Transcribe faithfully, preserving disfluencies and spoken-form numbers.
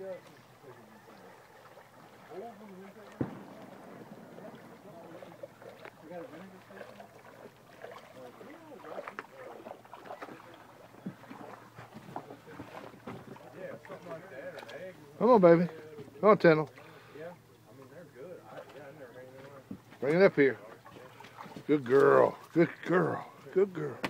Come on, baby. Come on, Tennel. Bring it up here. Good girl. Good girl. Good girl.